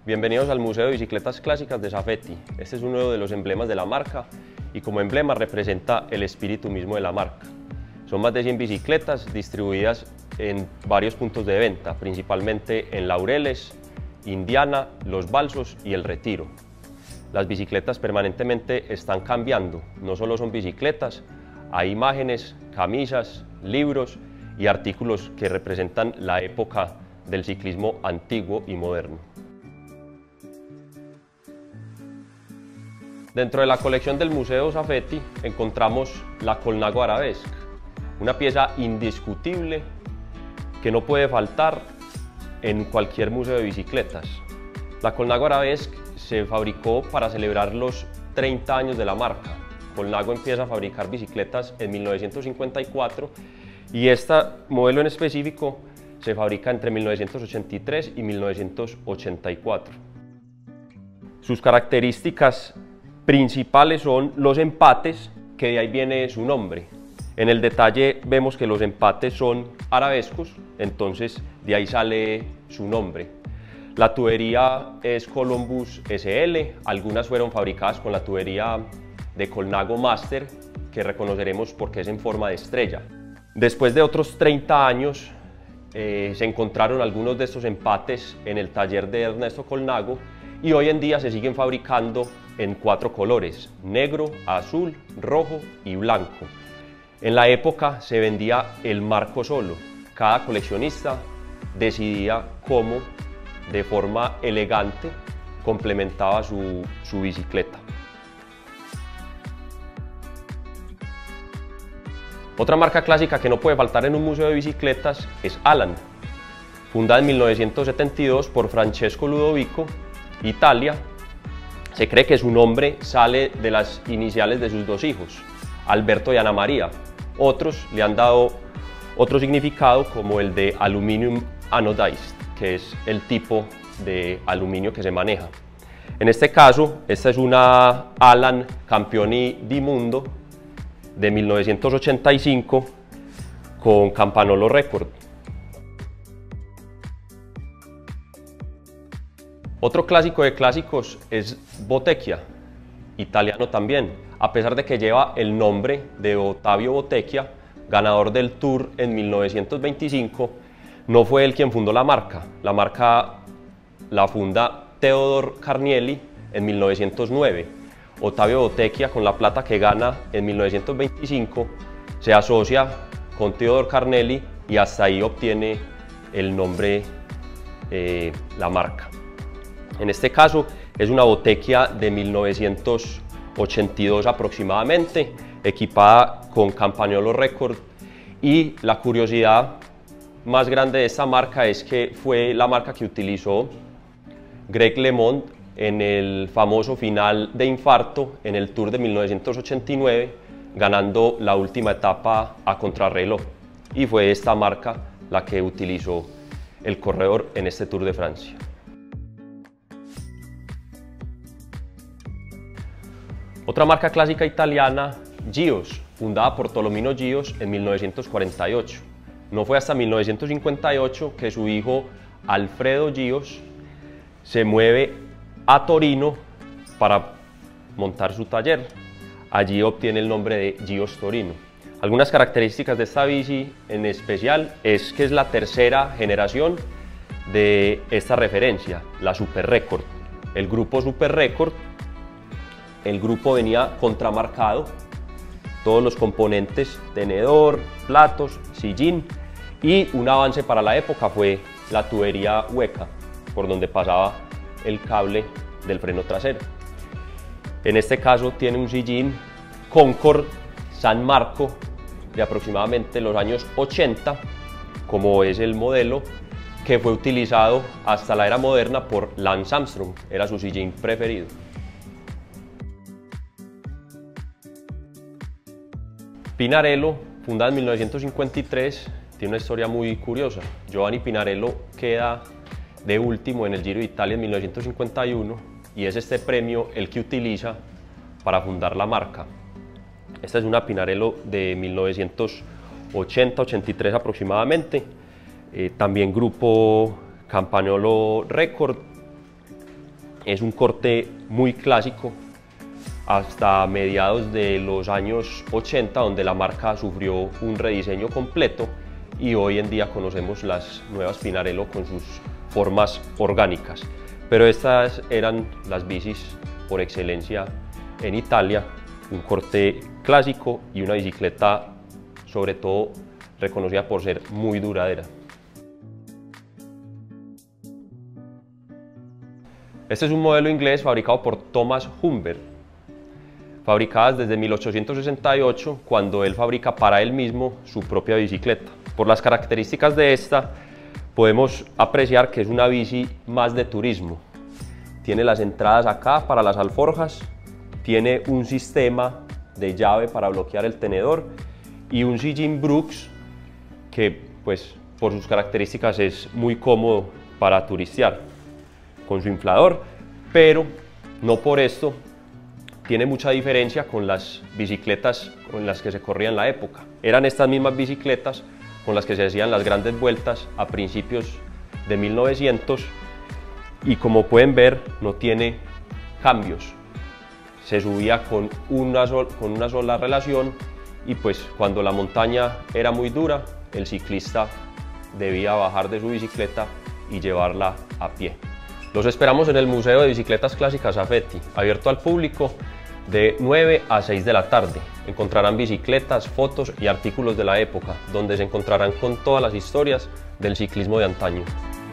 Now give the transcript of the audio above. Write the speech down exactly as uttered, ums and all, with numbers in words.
Bienvenidos al Museo de Bicicletas Clásicas de Safety. Este es uno de los emblemas de la marca y como emblema representa el espíritu mismo de la marca. Son más de cien bicicletas distribuidas en varios puntos de venta, principalmente en Laureles, Indiana, Los Balsos y El Retiro. Las bicicletas permanentemente están cambiando, no solo son bicicletas, hay imágenes, camisas, libros y artículos que representan la época del ciclismo antiguo y moderno. Dentro de la colección del Museo Safety encontramos la Colnago Arabesque, una pieza indiscutible que no puede faltar en cualquier museo de bicicletas. La Colnago Arabesque se fabricó para celebrar los treinta años de la marca. Colnago empieza a fabricar bicicletas en mil novecientos cincuenta y cuatro y este modelo en específico se fabrica entre mil novecientos ochenta y tres y mil novecientos ochenta y cuatro. Sus características principales son los empates, que de ahí viene su nombre. En el detalle vemos que los empates son arabescos, entonces de ahí sale su nombre. La tubería es Columbus S L, algunas fueron fabricadas con la tubería de Colnago Master, que reconoceremos porque es en forma de estrella. Después de otros treinta años, eh, se encontraron algunos de estos empates en el taller de Ernesto Colnago y hoy en día se siguen fabricando en cuatro colores: negro, azul, rojo y blanco. En la época se vendía el marco solo. Cada coleccionista decidía cómo, de forma elegante, complementaba su, su bicicleta. Otra marca clásica que no puede faltar en un museo de bicicletas es Alan. Fundada en mil novecientos setenta y dos por Francesco Ludovico, Italia, se cree que su nombre sale de las iniciales de sus dos hijos, Alberto y Ana María. Otros le han dado otro significado, como el de Aluminium Anodized, que es el tipo de aluminio que se maneja. En este caso, esta es una Alan Campioni di Mundo de mil novecientos ochenta y cinco con Campanolo Record. Otro clásico de clásicos es Bottecchia, italiano también, a pesar de que lleva el nombre de Ottavio Bottecchia, ganador del Tour en mil novecientos veinticinco, no fue él quien fundó la marca. La marca la funda Teodor Carnielli en mil novecientos nueve. Ottavio Bottecchia, con la plata que gana en mil novecientos veinticinco, se asocia con Teodor Carnielli y hasta ahí obtiene el nombre, eh, la marca. En este caso es una Bottecchia de mil novecientos ochenta y dos aproximadamente, equipada con Campagnolo Record, y la curiosidad más grande de esta marca es que fue la marca que utilizó Greg LeMond en el famoso final de infarto en el Tour de mil novecientos ochenta y nueve, ganando la última etapa a contrarreloj, y fue esta marca la que utilizó el corredor en este Tour de Francia. Otra marca clásica italiana, Gios, fundada por Tolomino Gios en mil novecientos cuarenta y ocho. No fue hasta mil novecientos cincuenta y ocho que su hijo Alfredo Gios se mueve a Torino para montar su taller. Allí obtiene el nombre de Gios Torino. Algunas características de esta bici en especial es que es la tercera generación de esta referencia, la Super Record. El grupo Super Record, el grupo venía contramarcado, todos los componentes, tenedor, platos, sillín, y un avance para la época fue la tubería hueca por donde pasaba el cable del freno trasero. En este caso tiene un sillín Concord San Marco de aproximadamente los años ochenta, como es el modelo que fue utilizado hasta la era moderna por Lance Armstrong, era su sillín preferido. Pinarello, fundada en mil novecientos cincuenta y tres, tiene una historia muy curiosa. Giovanni Pinarello queda de último en el Giro de Italia en mil novecientos cincuenta y uno y es este premio el que utiliza para fundar la marca. Esta es una Pinarello de mil novecientos ochenta ochenta y tres aproximadamente, eh, también grupo Campagnolo Record, Es un corte muy clásico hasta mediados de los años ochenta, donde la marca sufrió un rediseño completo y hoy en día conocemos las nuevas Pinarello con sus formas orgánicas. Pero estas eran las bicis por excelencia en Italia, un corte clásico y una bicicleta sobre todo reconocida por ser muy duradera. Este es un modelo inglés fabricado por Thomas Humbert, fabricadas desde mil ochocientos sesenta y ocho, cuando él fabrica para él mismo su propia bicicleta. Por las características de esta, podemos apreciar que es una bici más de turismo. Tiene las entradas acá para las alforjas, tiene un sistema de llave para bloquear el tenedor y un sillín Brooks que, pues, por sus características es muy cómodo para turistear, con su inflador, pero no por esto tiene mucha diferencia con las bicicletas con las que se corría en la época. Eran estas mismas bicicletas con las que se hacían las grandes vueltas a principios de mil novecientos y, como pueden ver, no tiene cambios. Se subía con una, sol, con una sola relación y, pues, cuando la montaña era muy dura, el ciclista debía bajar de su bicicleta y llevarla a pie. Los esperamos en el Museo de Bicicletas Clásicas Safety, abierto al público de nueve a seis de la tarde. Encontrarán bicicletas, fotos y artículos de la época, donde se encontrarán con todas las historias del ciclismo de antaño.